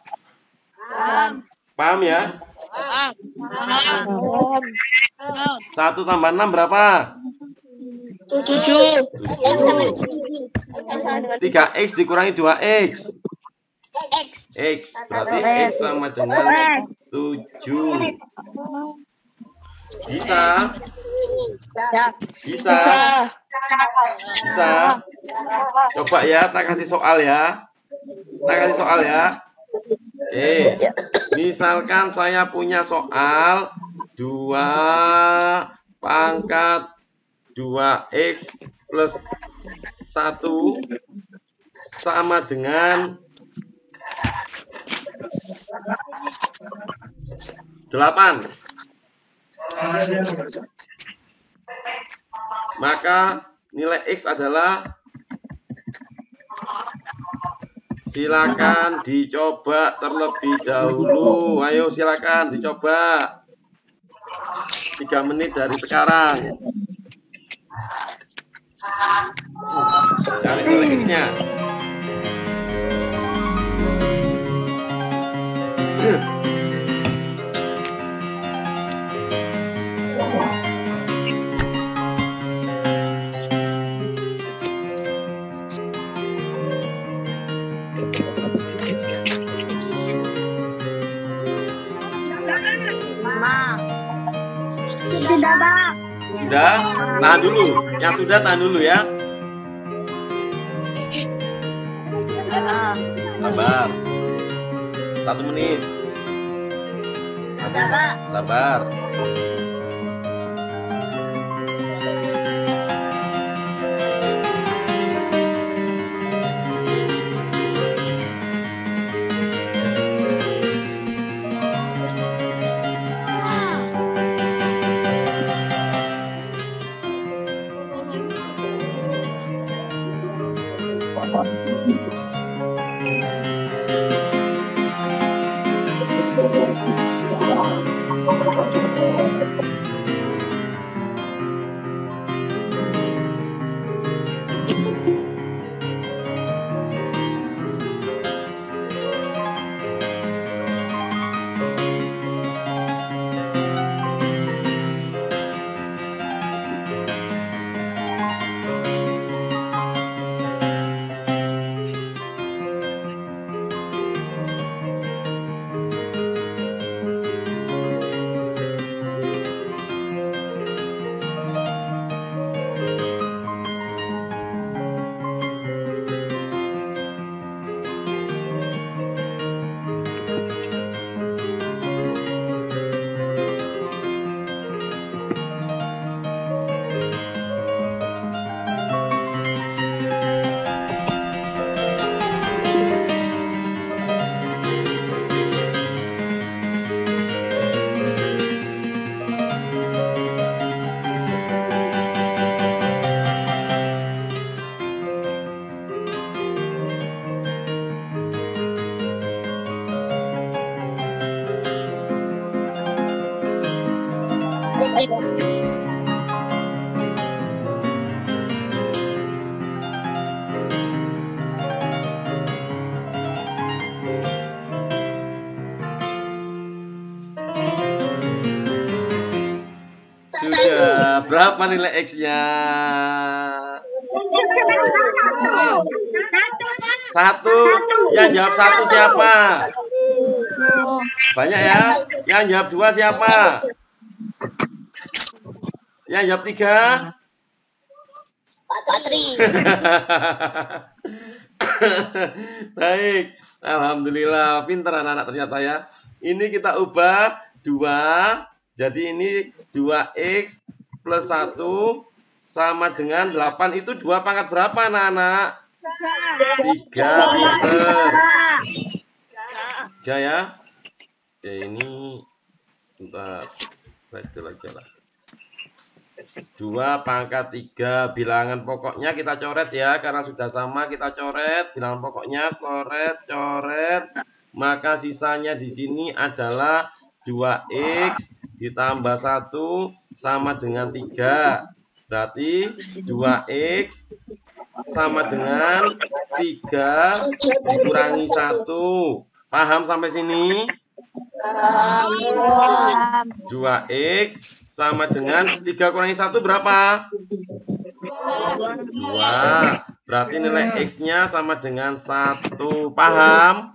Paham ya? 1 tambah 6 berapa? 7. 3x dikurangi 2x. X berarti X sama dengan 7. Bisa? Coba ya, tak kasih soal ya. Oke, misalkan saya punya soal 2 pangkat 2x plus 1 sama dengan 8. Maka nilai X adalah, silakan dicoba terlebih dahulu. Ayo silakan dicoba. 3 menit dari sekarang. Cari nilai X-nya. Sudah, Pak. Sudah? Tahan dulu. Yang sudah tahan dulu ya. Sabar. 1 menit. Sabar. Sudah. Berapa nilai X-nya? 1. Yang jawab 1 siapa? Banyak ya. Yang jawab 2 siapa? Yang jawab 3? Patri. Baik. Alhamdulillah. Pintar anak-anak ternyata ya. Ini kita ubah 2. Jadi ini 2X plus 1 sama dengan 8. Itu 2 pangkat berapa anak-anak? 3. Pintar. 3 ya. Oke, ini bentar. Saya aja lah. 2 pangkat 3. Bilangan pokoknya kita coret ya. Karena sudah sama kita coret. Bilangan pokoknya coret. Maka sisanya di sini adalah 2X ditambah 1 sama dengan 3. Berarti 2X sama dengan 3 dikurangi 1. Paham sampai sini? 2X sama dengan 3 kurangi 1 berapa? 2. Berarti nilai X-nya sama dengan 1. Paham?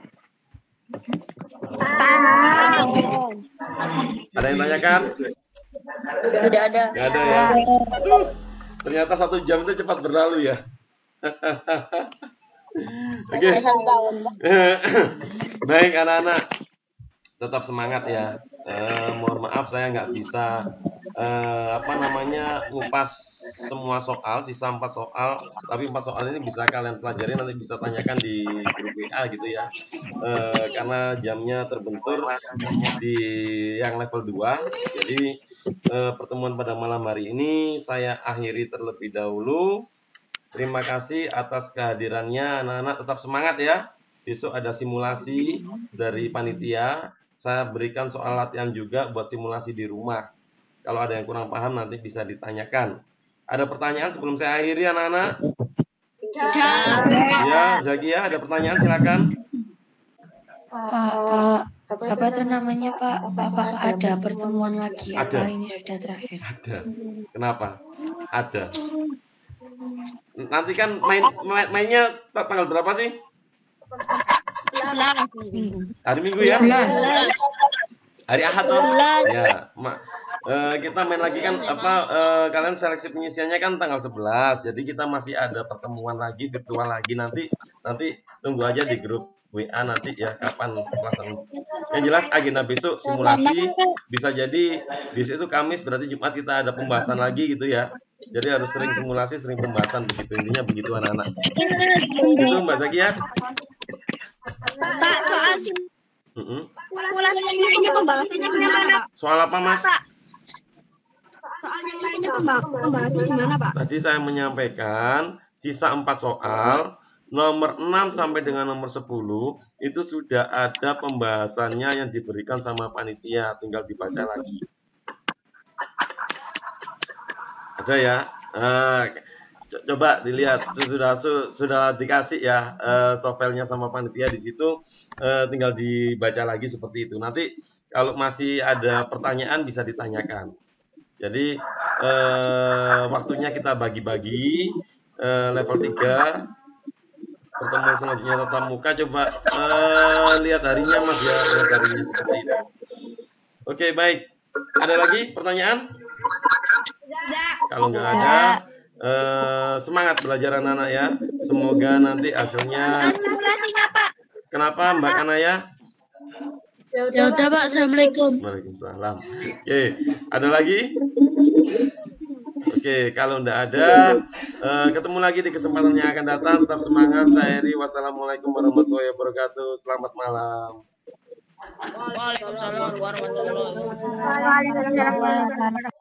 Ada yang tanyakan? Tidak ada. Nggak ada ya? Aduh, ternyata 1 jam itu cepat berlalu ya. Oke. Baik anak-anak, tetap semangat ya. Mohon maaf saya nggak bisa ngupas semua soal, sisa 4 soal, tapi 4 soal ini bisa kalian pelajari, nanti bisa tanyakan di grup WA gitu ya. Karena jamnya terbentur di yang level 2. Jadi pertemuan pada malam hari ini saya akhiri terlebih dahulu. Terima kasih atas kehadirannya anak-anak, tetap semangat ya. Besok ada simulasi dari panitia. Saya berikan soal latihan juga buat simulasi di rumah. Kalau ada yang kurang paham nanti bisa ditanyakan. Ada pertanyaan sebelum saya akhiri anak-anak? Ya, Zakia, ada pertanyaan silakan. Apa itu namanya Pak? Apakah ada pertemuan lagi? Ada. Apa ini sudah terakhir? Ada. Kenapa? Ada. Nanti kan mainnya tanggal berapa sih? Minggu. Hari Minggu ya? 11. Hari Ahad toh? Ya, Kita main lagi kan kalian seleksi penyisiannya kan tanggal 11. Jadi kita masih ada pertemuan lagi virtual lagi nanti tunggu aja di grup WA nanti ya kapan pelaksanaan. Yang jelas agenda besok simulasi bisa jadi besok itu Kamis berarti Jumat kita ada pembahasan lagi gitu ya. Jadi harus sering simulasi, sering pembahasan begitu intinya begitu anak-anak. Itu Mbak Zakia. Pak, soal simulasi ini pembahasannya gimana? Soal apa Mas? Soal yang lainnya pembahasannya gimana, Pak? Tadi saya menyampaikan sisa 4 soal, nomor 6 sampai dengan nomor 10 itu sudah ada pembahasannya yang diberikan sama panitia, tinggal dibaca lagi. Ada ya? Coba dilihat sudah dikasih ya sovelnya sama panitia di situ, tinggal dibaca lagi seperti itu. Nanti kalau masih ada pertanyaan bisa ditanyakan. Jadi waktunya kita bagi-bagi level 3 pertemuan selanjutnya tatap muka. Coba lihat harinya Mas ya, lihat harinya seperti itu. Oke, baik. Ada lagi pertanyaan? Kalau nggak ada, semangat belajar anak-anak ya. Semoga nanti hasilnya. Kenapa Mbak Kanaya? Ya udah, Pak. Assalamualaikum. Waalaikumsalam. Oke, ada lagi? Oke, kalau enggak ada, ketemu lagi di kesempatan yang akan datang. Tetap semangat. Saya Heri. Wassalamualaikum warahmatullahi wabarakatuh. Selamat malam. Waalaikumsalam warahmatullahi wabarakatuh. Waalaikumsalam.